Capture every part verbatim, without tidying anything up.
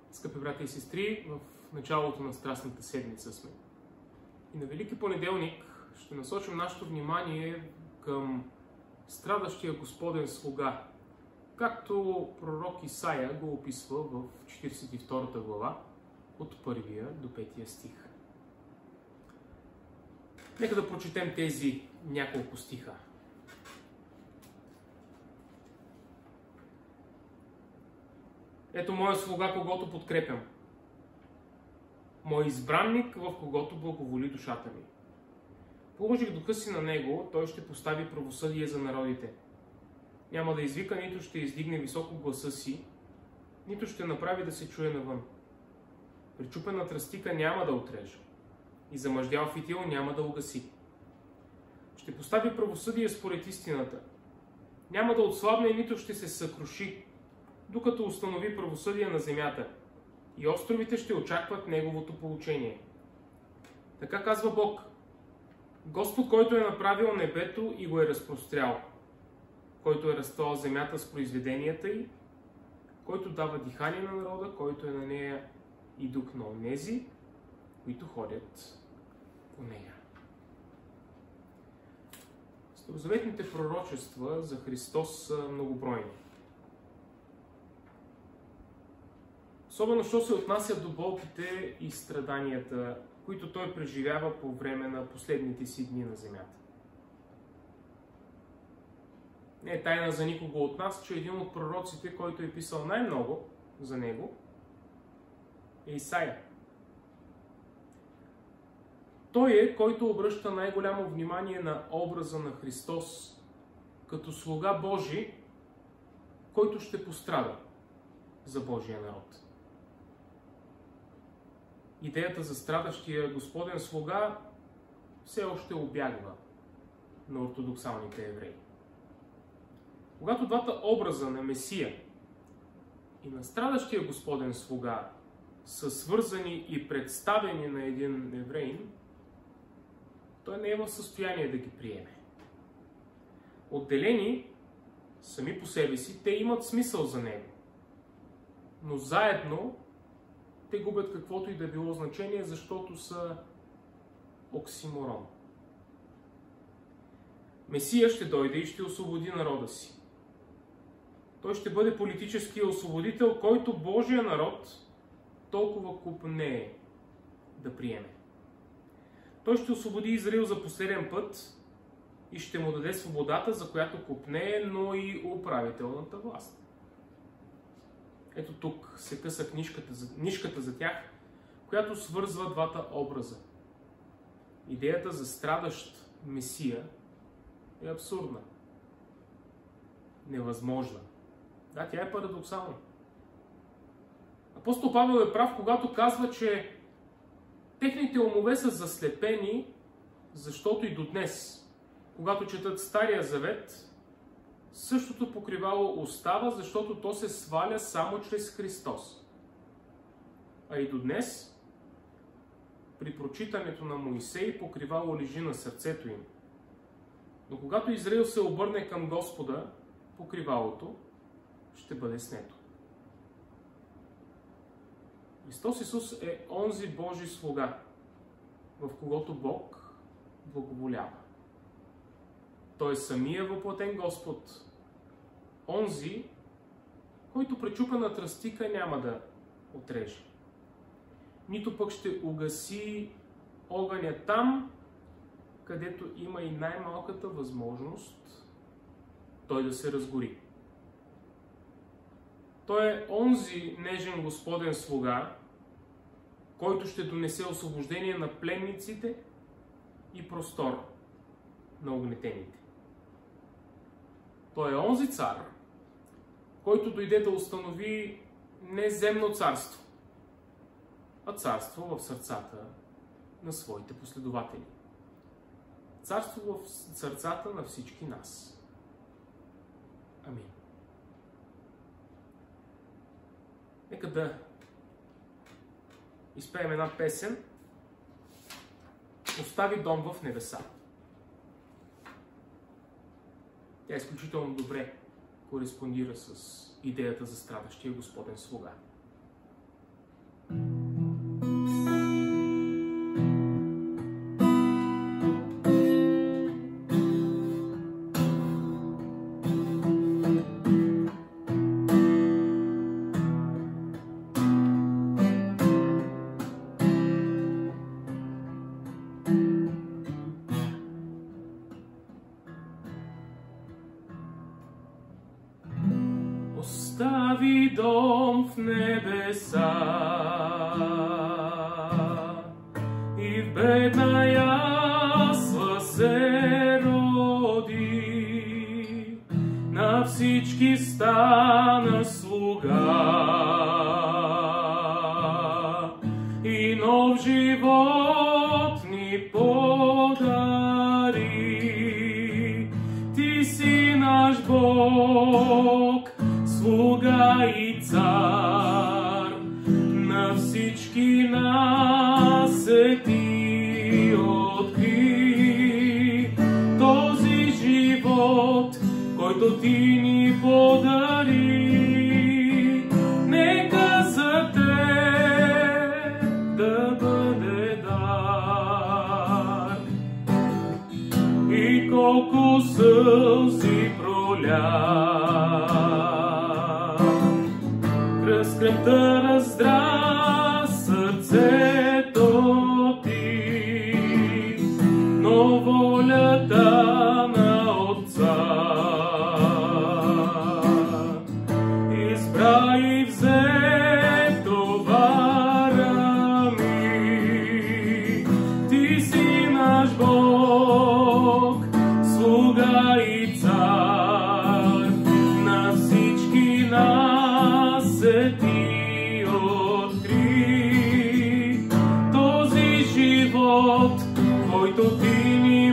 Скъпи брати и сестри, в началото на Страстната седмица сме. И на Велики понеделник ще насочим нашето внимание към страдащия Господен слуга, както пророк Исаия го описва в четиридесет и втората глава, от първия до петия стих. Нека да прочетем тези няколко стиха. Ето моя слуга, когото подкрепям. Мой избранник, в когото благоволи душата ми. Положих духа си на него, той ще постави правосъдие за народите. Няма да извика, нито ще издигне високо гласа си, нито ще направи да се чуе навън. Причупена тръстика няма да отрежа и замъждял фитил няма да угаси. Ще постави правосъдие според истината. Няма да отслабне, нито ще се съкруши, докато установи правосъдие на земята, и островите ще очакват неговото получение. Така казва Бог, Господ, който е направил небето и го е разпрострял, който е разтвал земята с произведенията й, който дава дихание на народа, който е на нея и дух на онези, които ходят по нея. Старозаветните пророчества за Христос са многобройни. Особено, що се отнася до болките и страданията, които той преживява по време на последните си дни на земята. Не е тайна за никого от нас, че един от пророците, който е писал най-много за него, е Исаия. Той е, който обръща най-голямо внимание на образа на Христос като слуга Божий, който ще пострада за Божия народ. Идеята за страдащия Господен слуга все още обягва на ортодоксалните евреи. Когато двата образа на Месия и на страдащия Господен слуга са свързани и представени на един евреин, той не е в състояние да ги приеме. Отделени сами по себе си, те имат смисъл за него, но заедно те губят каквото и да било значение, защото са оксиморон. Месия ще дойде и ще освободи народа си. Той ще бъде политическия освободител, който Божия народ толкова купнее да приеме. Той ще освободи Израил за последен път и ще му даде свободата, за която купнее, но и управителната власт. Ето тук се къса книжката, нишката за тях, която свързва двата образа. Идеята за страдащ Месия е абсурдна. Невъзможна. Да, тя е парадоксална. Апостол Павел е прав, когато казва, че техните умове са заслепени, защото и до днес, когато четат Стария Завет, същото покривало остава, защото то се сваля само чрез Христос. А и до днес, при прочитането на Моисей, покривало лежи на сърцето им. Но когато Израил се обърне към Господа, покривалото ще бъде снето. Христос Исус е онзи Божий слуга, в когото Бог благоволява. Той е самия въплатен Господ, онзи, който пречупена тръстика няма да отреже. Нито пък ще угаси огъня там, където има и най-малката възможност той да се разгори. Той е онзи нежен Господен слуга, който ще донесе освобождение на пленниците и простор на огнетените. Той е онзи цар, който дойде да установи не земно царство, а царство в сърцата на своите последователи. Царство в сърцата на всички нас. Амин. Нека да изпеем една песен "Остави дом в небеса". Тя изключително добре кореспондира с идеята за страдащия Господен слуга. в небеса и в бедна ясла се роди, на всички стана слуга и нов живот ни подари. Ти си наш Бог, слуга и цар, на всички нас се ти откри. Този живот, който ти ни подари, нека за теб да бъде дар. И колко сълзи проля, кръст кръвта раздра сърцето ти, но волята на Отца избра и взе товара ми. Ти си наш Бог, слуга и цар, на всички нас се ти откри. Този живот, който ти ни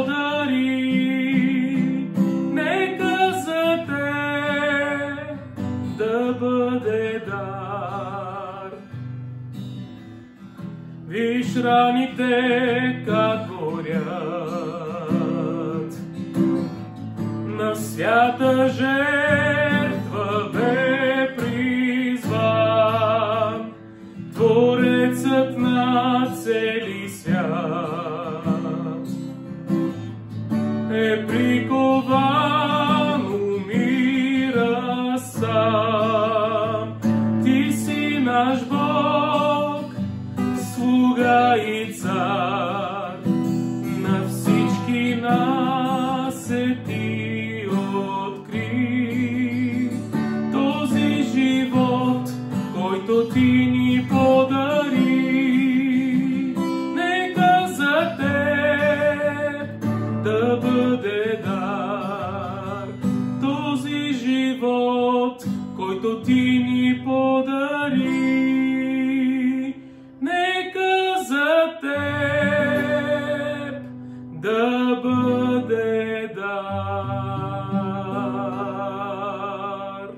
подари, нека за теб да бъде дар. Виж раните как горят, на свята жертва бе призван Творецът на цели свят. Е прикован, умира сам. Ти си наш Бог, слуга и цар, на всички нас се ти откри. Този живот, който ти ни подари, нека за теб да бъде дар. Този живот, който ти ни подари, нека за теб да бъде дар.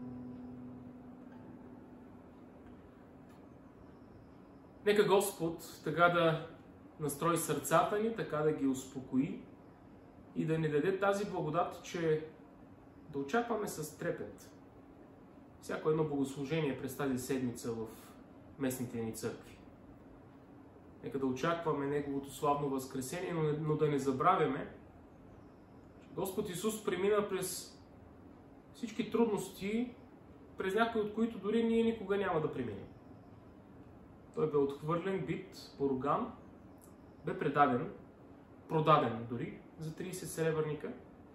Нека Господ така да настрои сърцата ни, така да ги успокои и да ни даде тази благодат, че да очакваме с трепет всяко едно богослужение през тази седмица в местните ни църкви. Нека да очакваме Неговото славно възкресение, но, но да не забравяме, че Господ Исус премина през всички трудности, през някои от които дори ние никога няма да преминем. Той бе отхвърлен, бит, поруган, бе предаден, продаден дори за трийсет сребърника,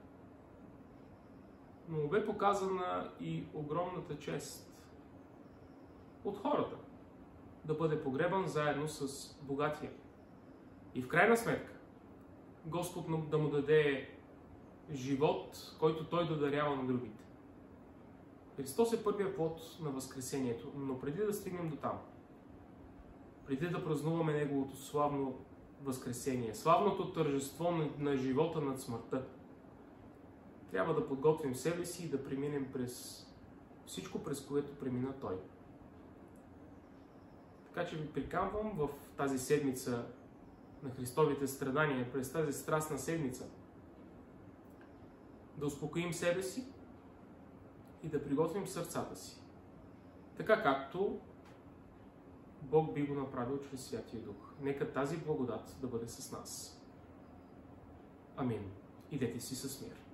но му бе показана и огромната чест от хората да бъде погребан заедно с богатия. И в крайна сметка Господ да му даде живот, който той да дарява на другите. Христос е първият плод на възкресението, но преди да стигнем до там, преди да празнуваме Неговото славно възкресение, славното тържество на, на живота над смъртта, трябва да подготвим себе си и да преминем през всичко, през което премина Той. Така че ви приканвам в тази седмица на Христовите страдания, през тази страстна седмица, да успокоим себе си и да приготвим сърцата си, така както Бог би го направил чрез Святия Дух. Нека тази благодат да бъде с нас. Амин. Идете си с мир.